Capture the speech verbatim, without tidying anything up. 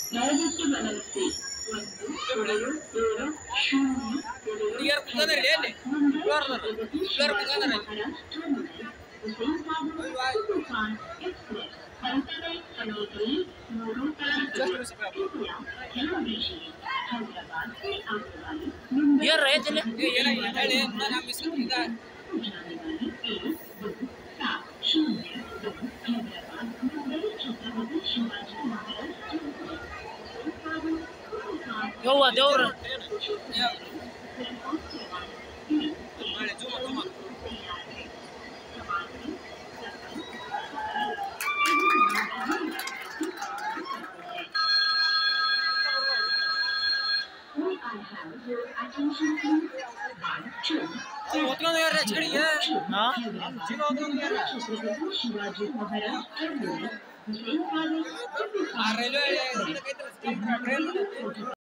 ದಯವಿಟ್ಟು ಗಮನಿಸಿ. ಒಂದು ಏಳು ಏಳು ಶೂನ್ಯ ಸಮಯದಲ್ಲಿ ಮೂರು हैदराबाद से आने वाली ये रहे चले ये जाने वाली एक दो सात शून्य दो हैदराबाद मुंबई छत्रपति शिवाजी महाराज यो हुआ देवर होतगा यार छड़ी है हां जिन होतगा यार शिवाजी महाराज रेलवे